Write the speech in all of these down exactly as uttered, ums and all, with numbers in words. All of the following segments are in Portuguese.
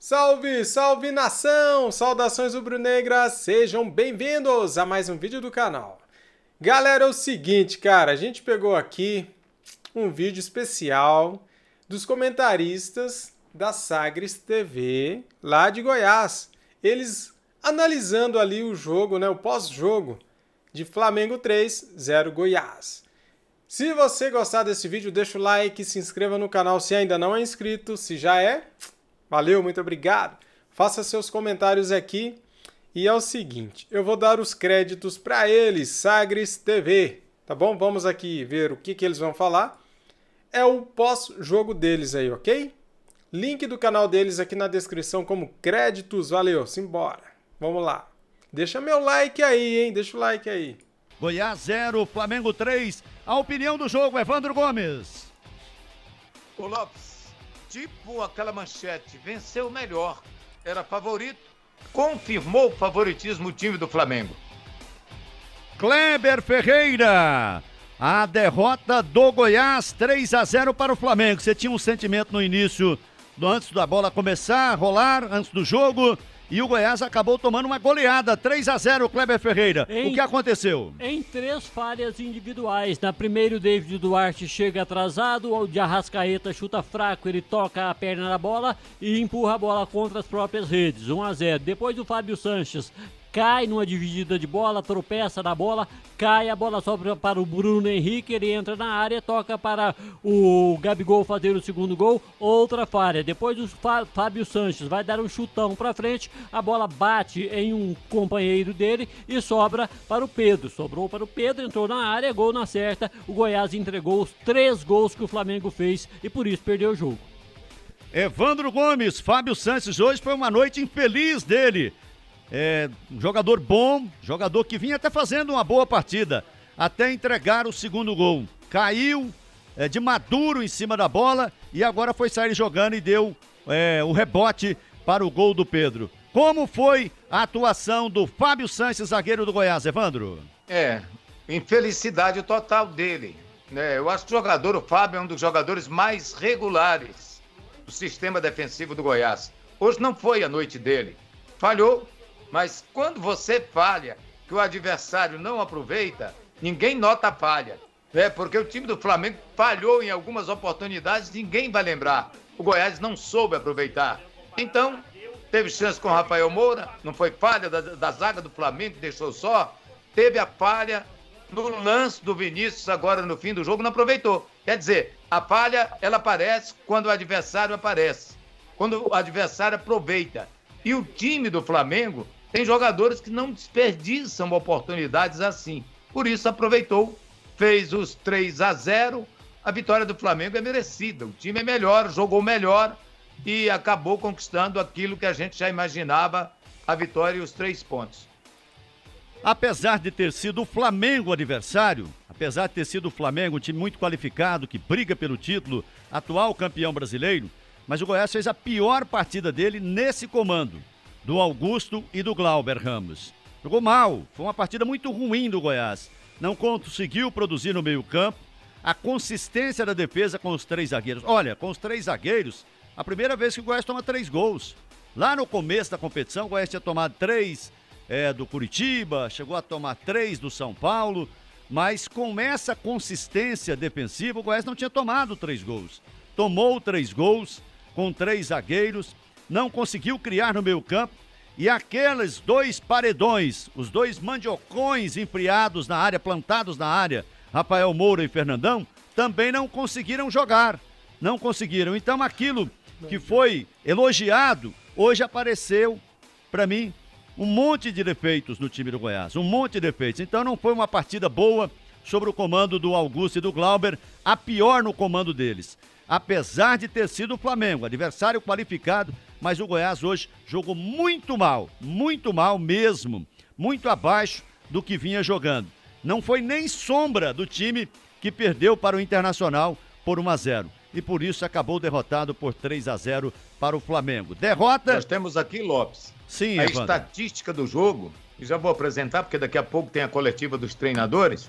Salve, salve nação! Saudações rubro-negras, sejam bem-vindos a mais um vídeo do canal. Galera, é o seguinte, cara, a gente pegou aqui um vídeo especial dos comentaristas da Sagres T V lá de Goiás. Eles analisando ali o jogo, né, o pós-jogo de Flamengo três, zero Goiás. Se você gostar desse vídeo, deixa o like, se inscreva no canal se ainda não é inscrito, se já é... Valeu, muito obrigado. Faça seus comentários aqui. E é o seguinte, eu vou dar os créditos para eles, Sagres T V, tá bom? Vamos aqui ver o que, que eles vão falar. É o pós-jogo deles aí, ok? Link do canal deles aqui na descrição como créditos. Valeu, simbora. Vamos lá. Deixa meu like aí, hein? Deixa o like aí. Goiás zero, Flamengo três. A opinião do jogo, Evandro Gomes. Ô Lopes, tipo aquela manchete, venceu melhor, era favorito, confirmou o favoritismo do time do Flamengo. Kleber Ferreira, a derrota do Goiás, três a zero para o Flamengo. Você tinha um sentimento no início, antes da bola começar a rolar, antes do jogo, e o Goiás acabou tomando uma goleada, três a zero, Kleber Ferreira. Em, o que aconteceu? Em três falhas individuais. Na primeira, o David Duarte chega atrasado, o de Arrascaeta chuta fraco, ele toca a perna na bola e empurra a bola contra as próprias redes, um a zero. Depois o Fábio Sanches cai numa dividida de bola, tropeça na bola, cai, a bola sobra para o Bruno Henrique, ele entra na área, toca para o Gabigol fazer o segundo gol, outra falha. Depois o Fábio Sanches vai dar um chutão para frente, a bola bate em um companheiro dele e sobra para o Pedro. Sobrou para o Pedro, entrou na área, gol na certa, o Goiás entregou os três gols que o Flamengo fez e por isso perdeu o jogo. Evandro Gomes, Fábio Sanches, hoje foi uma noite infeliz dele. É, um jogador bom, jogador que vinha até fazendo uma boa partida, até entregar o segundo gol. Caiu é, de maduro em cima da bola e agora foi sair jogando e deu é, o rebote para o gol do Pedro. Como foi a atuação do Fábio Sanches, zagueiro do Goiás, Evandro? É, infelicidade total dele, né? Eu acho que o jogador, o Fábio, é um dos jogadores mais regulares do sistema defensivo do Goiás. Hoje não foi a noite dele, falhou. Mas quando você falha, que o adversário não aproveita, ninguém nota a falha. É porque o time do Flamengo falhou em algumas oportunidades, ninguém vai lembrar. O Goiás não soube aproveitar. Então, teve chance com o Rafael Moura, não foi falha da, da zaga do Flamengo, que deixou só. Teve a falha no lance do Vinícius agora no fim do jogo, não aproveitou. Quer dizer, a falha, ela aparece quando o adversário aparece. Quando o adversário aproveita. E o time do Flamengo tem jogadores que não desperdiçam oportunidades assim. Por isso aproveitou, fez os três a zero. A vitória do Flamengo é merecida. O time é melhor, jogou melhor e acabou conquistando aquilo que a gente já imaginava, a vitória e os três pontos. Apesar de ter sido o Flamengo o adversário, apesar de ter sido o Flamengo um time muito qualificado, que briga pelo título, atual campeão brasileiro, mas o Goiás fez a pior partida dele nesse comando, do Augusto e do Glauber Ramos. Jogou mal, foi uma partida muito ruim do Goiás. Não conseguiu produzir no meio-campo, a consistência da defesa com os três zagueiros. Olha, com os três zagueiros, a primeira vez que o Goiás toma três gols. Lá no começo da competição, o Goiás tinha tomado três é, do Curitiba, chegou a tomar três do São Paulo, mas com essa consistência defensiva, o Goiás não tinha tomado três gols. Tomou três gols com três zagueiros, não conseguiu criar no meio campo e aqueles dois paredões, os dois mandiocões enfriados na área, plantados na área, Rafael Moura e Fernandão, também não conseguiram jogar, não conseguiram. Então aquilo que foi elogiado, hoje apareceu, para mim, um monte de defeitos no time do Goiás, um monte de defeitos. Então não foi uma partida boa sobre o comando do Augusto e do Glauber, a pior no comando deles. Apesar de ter sido o Flamengo, adversário qualificado, mas o Goiás hoje jogou muito mal, muito mal mesmo, muito abaixo do que vinha jogando. Não foi nem sombra do time que perdeu para o Internacional por um a zero. E por isso acabou derrotado por três a zero para o Flamengo. Derrota... Nós temos aqui, Lopes, Sim, a Evandro. estatística do jogo, e já vou apresentar, porque daqui a pouco tem a coletiva dos treinadores.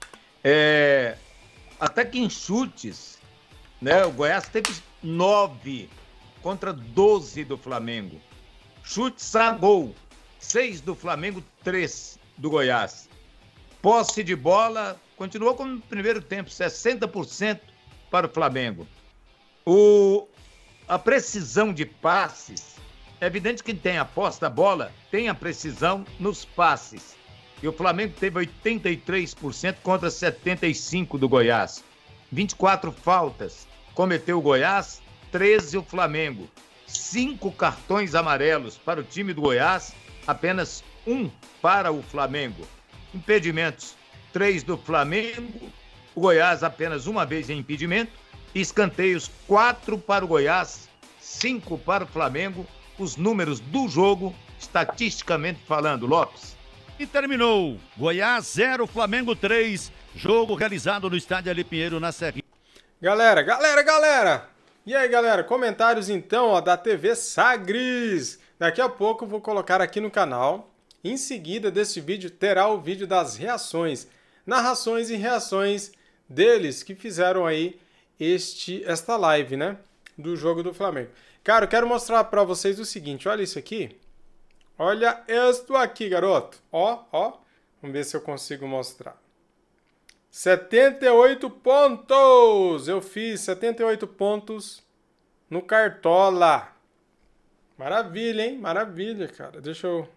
É... Até que em chutes, né, o Goiás teve nove contra doze do Flamengo. Chutes a gol, seis do Flamengo, três do Goiás. Posse de bola, continuou como no primeiro tempo, sessenta por cento para o Flamengo. O, a precisão de passes, é evidente que quem tem a posse da bola tem a precisão nos passes. E o Flamengo teve oitenta e três por cento contra setenta e cinco por cento do Goiás. vinte e quatro faltas cometeu o Goiás, treze o Flamengo. Cinco cartões amarelos para o time do Goiás, apenas um para o Flamengo. Impedimentos, três do Flamengo, o Goiás apenas uma vez em impedimento. Escanteios, quatro para o Goiás, cinco para o Flamengo. Os números do jogo, estatisticamente falando, Lopes. E terminou. Goiás zero, Flamengo três. Jogo realizado no estádio Ali Pinheiro, na Serrinha. Galera, galera, galera! E aí, galera, comentários então, ó, da T V Sagres. Daqui a pouco eu vou colocar aqui no canal. Em seguida desse vídeo terá o vídeo das reações, narrações e reações deles que fizeram aí este, esta live, né? Do jogo do Flamengo. Cara, eu quero mostrar pra vocês o seguinte, olha isso aqui. Olha isto aqui, garoto. Ó, ó. Vamos ver se eu consigo mostrar. setenta e oito pontos! Eu fiz setenta e oito pontos no Cartola. Maravilha, hein? Maravilha, cara. Deixa eu...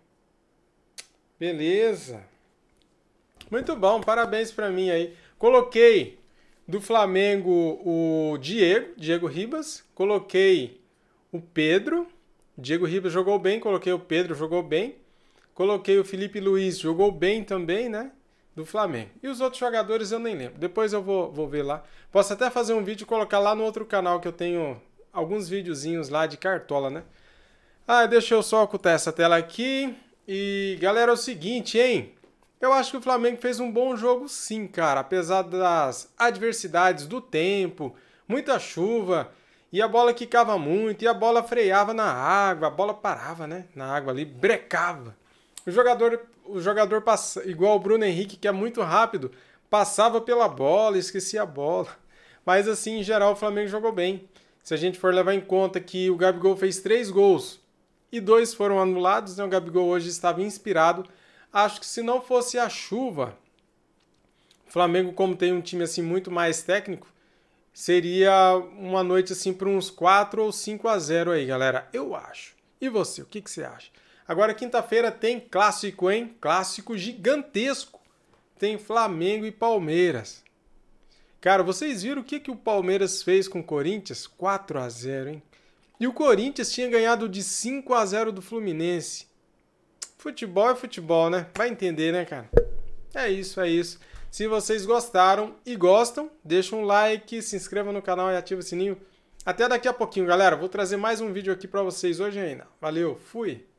Beleza. Muito bom, parabéns pra mim aí. Coloquei do Flamengo o Diego, Diego Ribas. Coloquei o Pedro. Diego Ribas jogou bem, coloquei o Pedro, jogou bem. Coloquei o Felipe Luiz, jogou bem também, né? Do Flamengo. E os outros jogadores eu nem lembro. Depois eu vou, vou ver lá. Posso até fazer um vídeo e colocar lá no outro canal que eu tenho alguns videozinhos lá de Cartola, né? Ah, deixa eu só ocultar essa tela aqui. E, galera, é o seguinte, hein? Eu acho que o Flamengo fez um bom jogo sim, cara. Apesar das adversidades do tempo, muita chuva, e a bola quicava muito, e a bola freava na água, a bola parava, né? Na água ali, brecava. O jogador, o jogador passa, igual o Bruno Henrique, que é muito rápido, passava pela bola, esquecia a bola. Mas assim, em geral, o Flamengo jogou bem. Se a gente for levar em conta que o Gabigol fez três gols e dois foram anulados, né? O Gabigol hoje estava inspirado. Acho que se não fosse a chuva, o Flamengo, como tem um time assim muito mais técnico, seria uma noite assim para uns quatro ou cinco a zero aí, galera. Eu acho. E você, o que, que você acha? Agora, quinta-feira tem clássico, hein? Clássico gigantesco. Tem Flamengo e Palmeiras. Cara, vocês viram o que, que o Palmeiras fez com o Corinthians? quatro a zero, hein? E o Corinthians tinha ganhado de cinco a zero do Fluminense. Futebol é futebol, né? Vai entender, né, cara? É isso, é isso. Se vocês gostaram e gostam, deixa um like, se inscreva no canal e ativa o sininho. Até daqui a pouquinho, galera. Vou trazer mais um vídeo aqui pra vocês hoje ainda. Valeu, fui!